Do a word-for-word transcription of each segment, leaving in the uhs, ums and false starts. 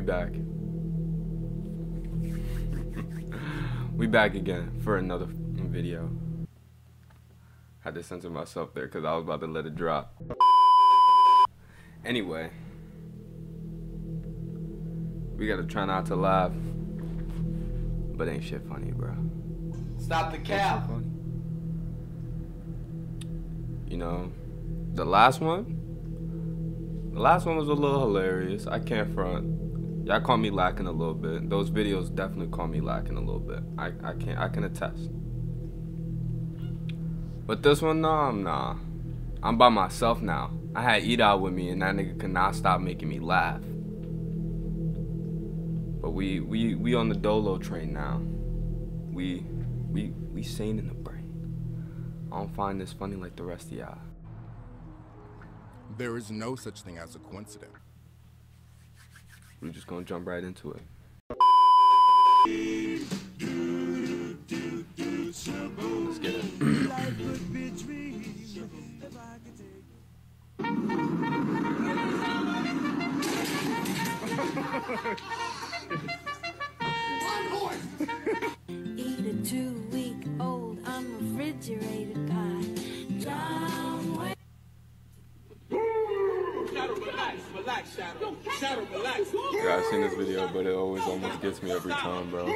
back. We back again for another video. Had to censor myself there because I was about to let it drop. Anyway, we gotta try not to laugh, but ain't shit funny, bro. Stop the cap. You know, the last one, the last one was a little hilarious. I can't front. Y'all caught me lacking a little bit. Those videos definitely caught me lacking a little bit. I, I can't, I can attest. But this one, nah, nah. I'm by myself now. I had Eat Out with me, and that nigga could not stop making me laugh. But we, we, we on the Dolo train now. We, we, we sane in the brain. I don't find this funny like the rest of y'all. There is no such thing as a coincidence. We're just gonna jump right into it. Let's get it. Eat a two-week-old unrefrigerated pie. John Wayne. Shadow, relax, relax, Shadow. Shadow, relax. Yeah, I've seen this video, but it always almost gets me every time, bro.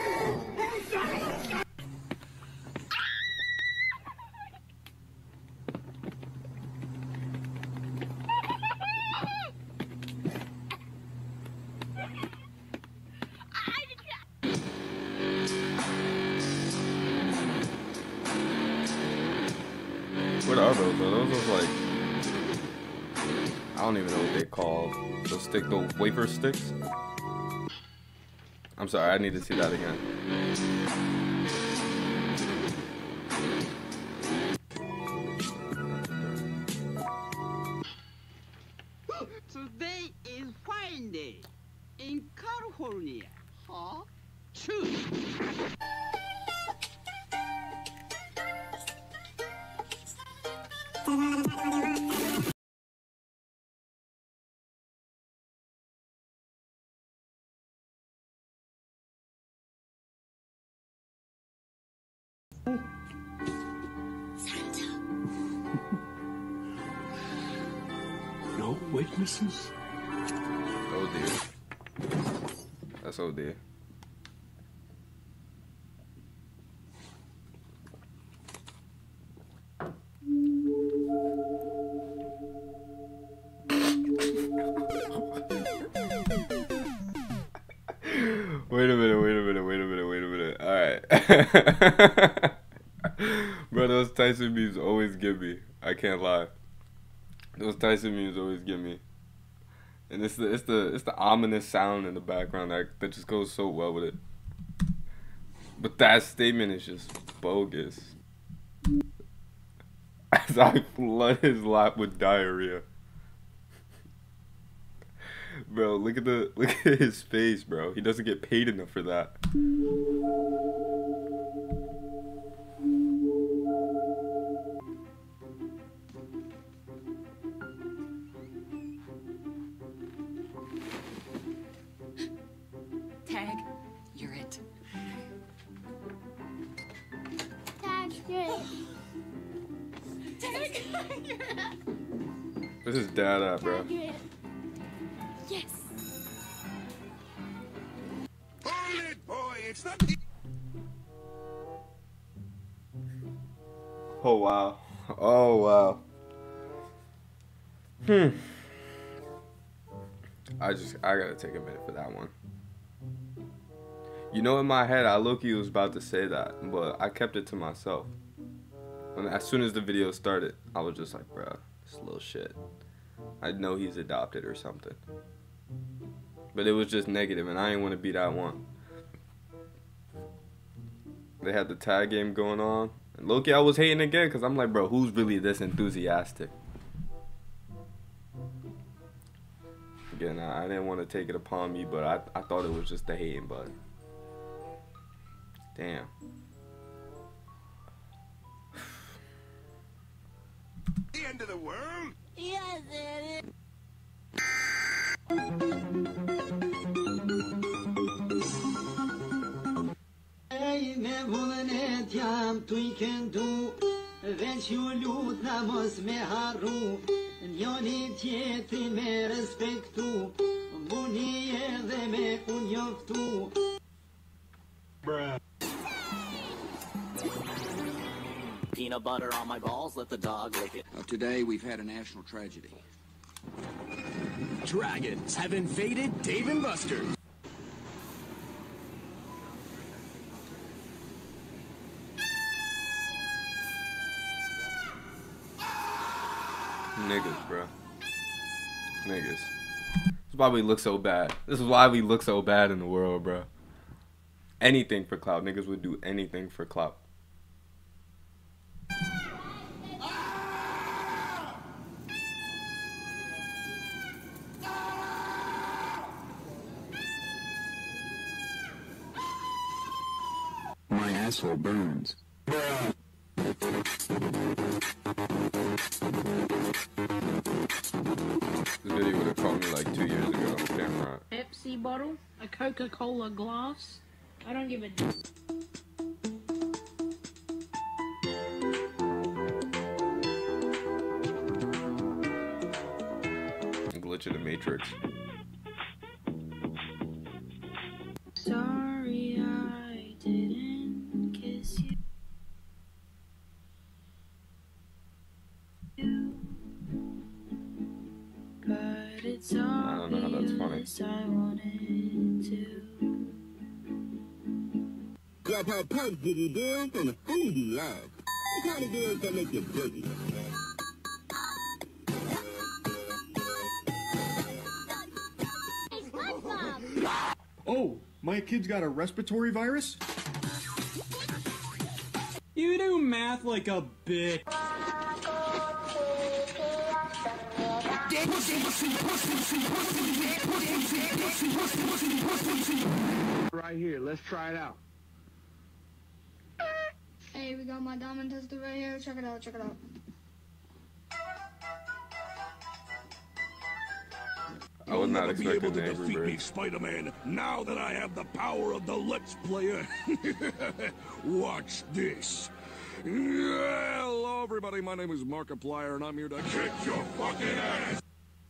What are those? Are those those like, I don't even know what they call those stick, those wafer sticks? I'm sorry, I need to see that again. Today is fine day in California. Huh? Choose. No witnesses? Oh dear. That's oh dear. Wait a minute, wait a minute, wait a minute, wait a minute. Alright. Bro, those Tyson memes always get me. I can't lie. Those Tyson memes always get me. And it's the it's the it's the ominous sound in the background that that just goes so well with it. But that statement is just bogus. As I flood his lap with diarrhea. Bro, look at the look at his face, bro. He doesn't get paid enough for that. Tag, you're it. Tag, you're it. Tag, you're it. Where's his dad at, bro? Tag, you're it. Yes. Hold it, boy! It's not. Oh wow. Oh wow. Hmm. I just I gotta take a minute for that one. You know, in my head, I low-key was about to say that, but I kept it to myself. When as soon as the video started, I was just like, bro, this little shit. I know he's adopted or something. But it was just negative, and I didn't want to be that one. They had the tag game going on. And low-key, I was hating again, because I'm like, bro, who's really this enthusiastic? Again, I, I didn't want to take it upon me, but I, I thought it was just the hating button. Damn. The end of the world? Yes, it is. vullnet jam tu I këndu veç ju lut na mos me harru njoni tjetrin me respektu muni edhe me u njoftu. Peanut butter on my balls, let the dog lick it. Well, today we've had a national tragedy. Dragons have invaded Dave and Buster's. Niggas, bro. Niggas. This is why we look so bad. This is why we look so bad in the world, bro. Anything for clout. Niggas would do anything for clout. My asshole burns. This video would have caught me like two years ago on camera. Pepsi bottle, a Coca-Cola glass. I don't give a damn. Glitch of the Matrix. Sorry I didn't kiss you. But it's I don't know how that's funny. I wanted to. That's how Pug Diddy girls and Honeybee love. The kind of girls that make you boogie. Oh, my kid's got a respiratory virus? You do math like a bitch. Right here, let's try it out. Hey, we got my diamond tester right here. Check it out, check it out. I was not be able expecting to the Angry defeat me, Birds. Spider-Man, now that I have the power of the Let's Player. Watch this. Hello, everybody. My name is Markiplier, and I'm here to kick your fucking ass.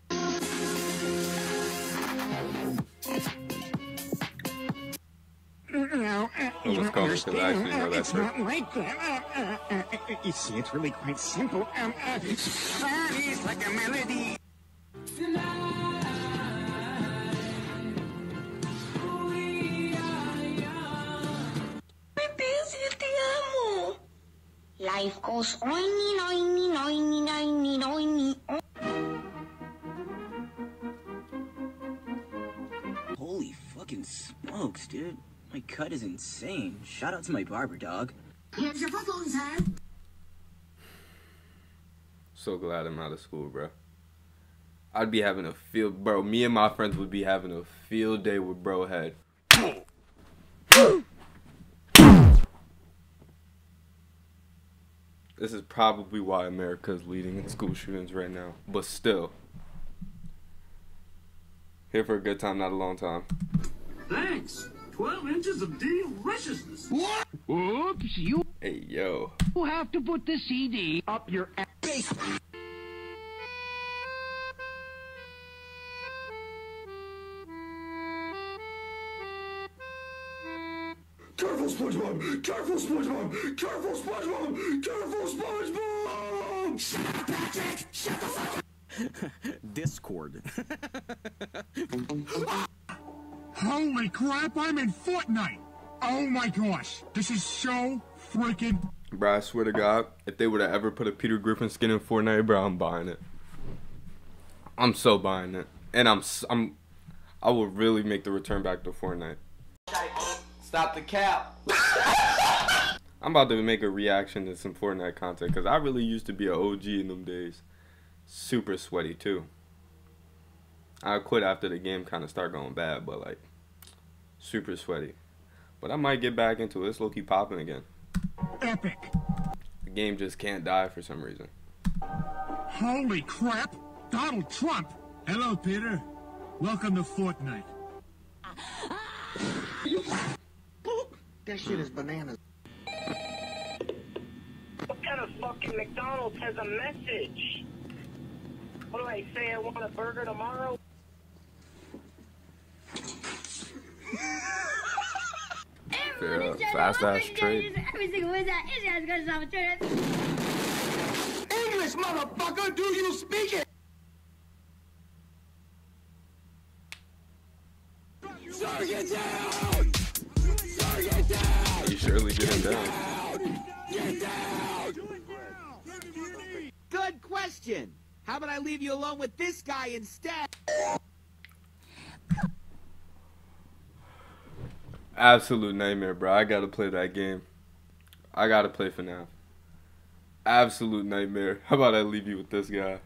Almost called me because I actually know that It's trick. not like that. Uh, uh, uh, you see, it's really quite simple. Um, uh, it's like a melody. Life goes oiny, oiny, oiny, oiny, oiny. Holy fucking smokes, dude. My cut is insane. Shout out to my barber, dog. Here's your phone, sir. So glad I'm out of school, bro. I'd be having a field, bro. Me and my friends would be having a field day with bro head. This is probably why America is leading in school shootings right now. But still. Here for a good time, not a long time. Thanks. Twelve inches of deliciousness. What? Oops, you Hey, yo. have to put the C D up your ass. Careful, SpongeBob! Careful, SpongeBob! Careful, SpongeBob! Careful, SpongeBob! Shut up, Patrick! Shut the fuck up! Discord. Holy crap, I'm in Fortnite. Oh my gosh, this is so freaking... Bro, I swear to God, if they would have ever put a Peter Griffin skin in Fortnite, bro, I'm buying it. I'm so buying it. And I'm, s- I'm, I will really make the return back to Fortnite. Stop the cap. I'm about to make a reaction to some Fortnite content because I really used to be an O G in them days. Super sweaty too. I quit after the game kind of started going bad, but like super sweaty. But I might get back into it. It's low-key popping again. Epic. The game just can't die for some reason. Holy crap, Donald Trump. Hello, Peter. Welcome to Fortnite. That shit is bananas. fucking McDonald's has a message. What do I say? I want a burger tomorrow? Yeah, fast ass trade. English, motherfucker, do you speak it? Sir, get down! Sir, get down! You surely getting down. Get down! Good question. How about I leave you alone with this guy instead? Absolute nightmare, bro. I gotta play that game. I gotta play F NAF. Absolute nightmare. How about I leave you with this guy?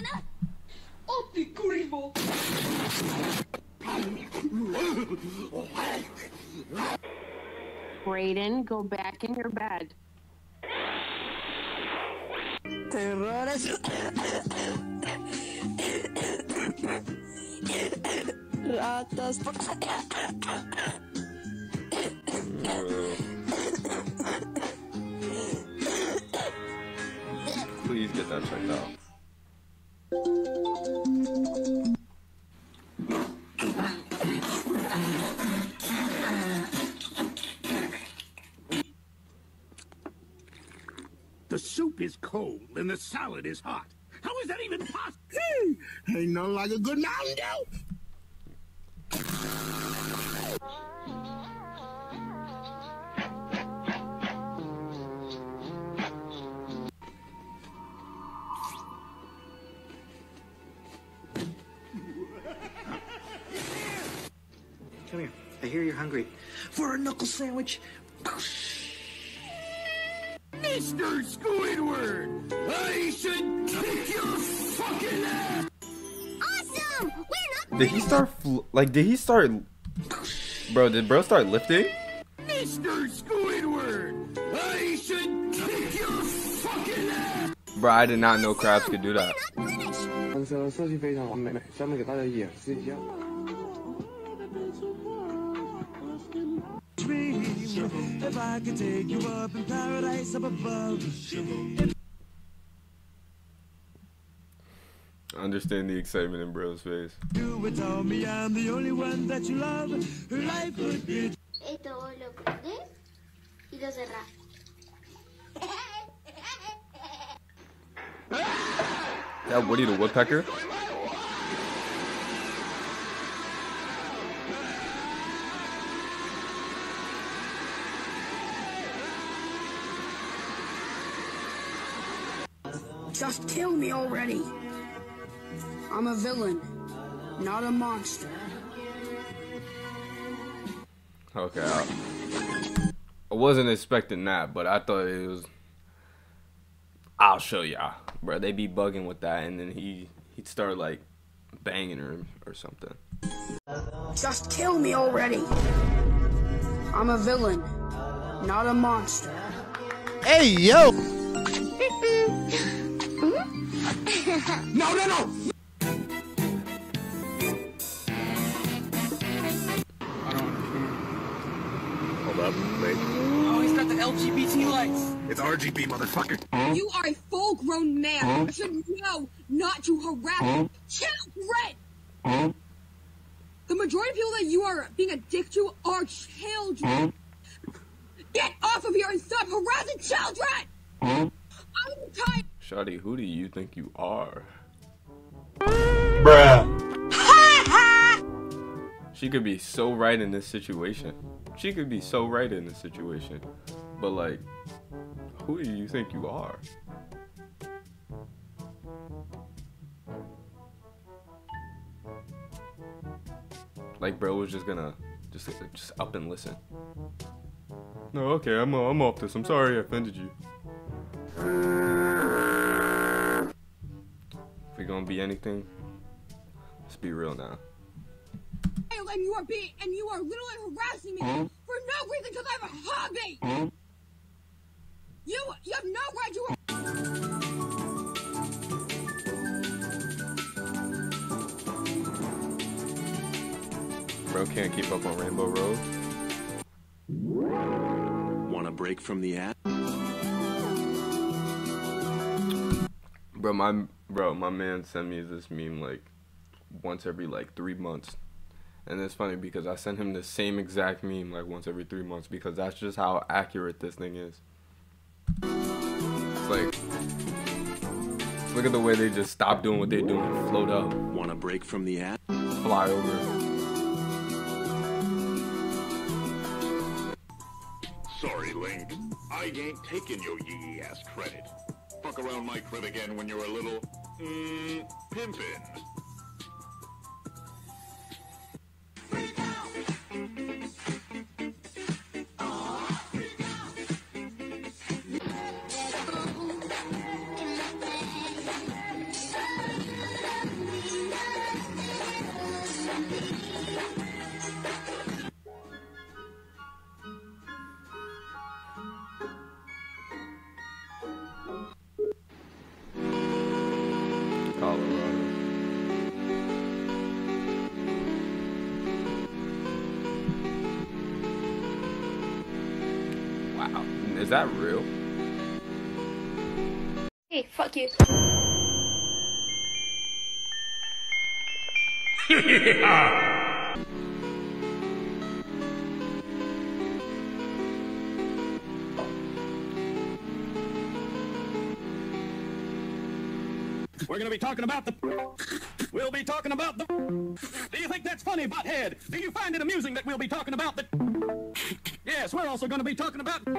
Brayden, go back in your bed. Ratas. Please get that checked out. The soup is cold and the salad is hot. How is that even possible? Ain't nothing like a good Mountain Dew. Come here. I hear you're hungry. For a knuckle sandwich. Mister Squidward, I should kick your fucking ass. Awesome! We're not. Did he start fl like? Did he start? Bro, did bro start lifting? Mister Squidward, I should kick your fucking ass. Bro, I did not know crabs could do that. 色色系非常完美，下面给大家演示一下。 If I could take you up in paradise up above. I understand the excitement in bro's face. You would tell me I'm the only one that you love. Life would be. Esto vos lo prendés y lo cerrás. That Woody the Woodpecker? Just kill me already. I'm a villain, not a monster. Okay, I, I wasn't expecting that, but I thought it was. I'll show y'all, bro. They be bugging with that, and then he he'd start like banging her or something. Just kill me already. I'm a villain, not a monster. Hey, yo! No, no, no! Hold up, wait. Oh, he's got the L G B T lights. It's R G B, motherfucker. You are a full-grown man. You should know not to harass children. The majority of people that you are being a dick to are children. Get off of here and stop harassing children! I'm tired. Shawty, who do you think you are? Bruh. She could be so right in this situation. She could be so right in this situation. But like, who do you think you are? Like, bro was just gonna just just up and listen. No, okay, I'm I'm off this. I'm sorry I offended you. If we gonna be anything, let's be real now. And you are being and you are literally harassing me Huh? for no reason because I have a hobby. Huh? You you have no right to. Bro can't keep up on Rainbow Road. Want a break from the ad? Bro, my bro, my man sent me this meme like once every like three months. And it's funny because I send him the same exact meme like once every three months because that's just how accurate this thing is. It's like, look at the way they just stop doing what they're doing and float up. Want a break from the ad? Fly over. Sorry, Link. I ain't taking your yee ass credit. Fuck around my crib again when you're a little, mmm, pimpin'. Wow, is that real? Hey, fuck you. We're gonna be talking about the... We'll be talking about the... Do you think that's funny, butthead? Do you find it amusing that we'll be talking about the... Yes, we're also gonna be talking about... The...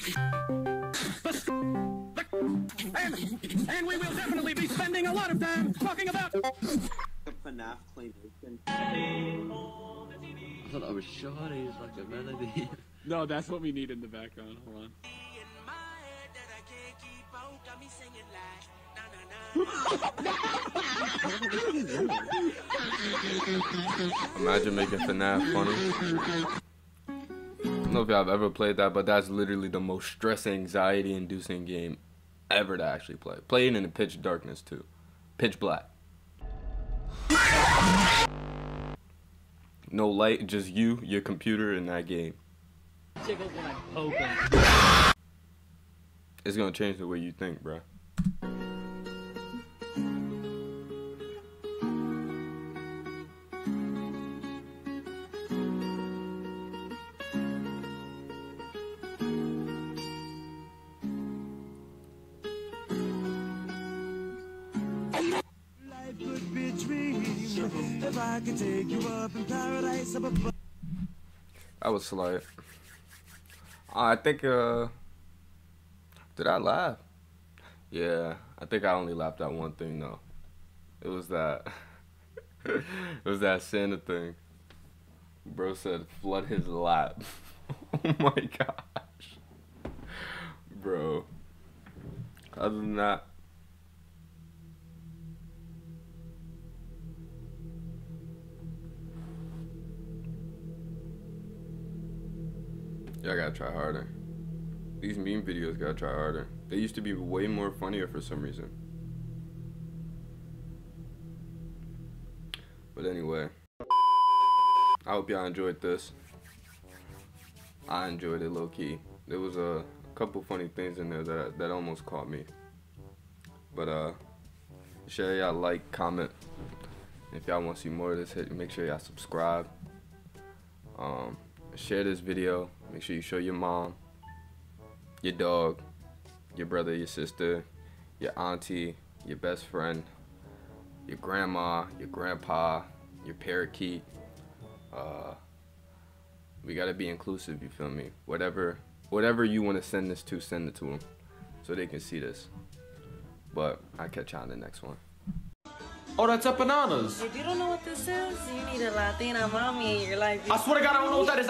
And, and we will definitely be spending a lot of time talking about... FNAF claymation. I thought I was shawty, it's like a melody. No, that's what we need in the background. Hold on. Imagine making FNAF funny. I don't know if y'all have ever played that, but that's literally the most stress anxiety inducing game ever to actually play. Play it in the pitch darkness too. Pitch black. No light, just you, your computer, and that game. It's gonna change the way you think, bro. If I could take you up in paradise up above. I was slight. I think, uh, did I laugh? Yeah, I think I only laughed at one thing though. It was that, it was that Santa thing. Bro said, flood his lap. Oh my gosh. Bro. Other than that, y'all gotta try harder. These meme videos gotta try harder. They used to be way more funnier for some reason. But anyway, I hope y'all enjoyed this. I enjoyed it low key. There was a couple funny things in there that that almost caught me. But uh, share y'all, like, comment. If y'all want to see more of this, hit make sure y'all subscribe. Um, share this video. Make sure you show your mom, your dog, your brother, your sister, your auntie, your best friend, your grandma, your grandpa, your parakeet. Uh, we gotta be inclusive, you feel me? Whatever, whatever you want to send this to, send it to them, so they can see this. But I'll catch y'all in the next one. Oh, that's empanadas. If you don't know what this is, you need a Latina mommy in your life. I swear to God, I don't know what that is.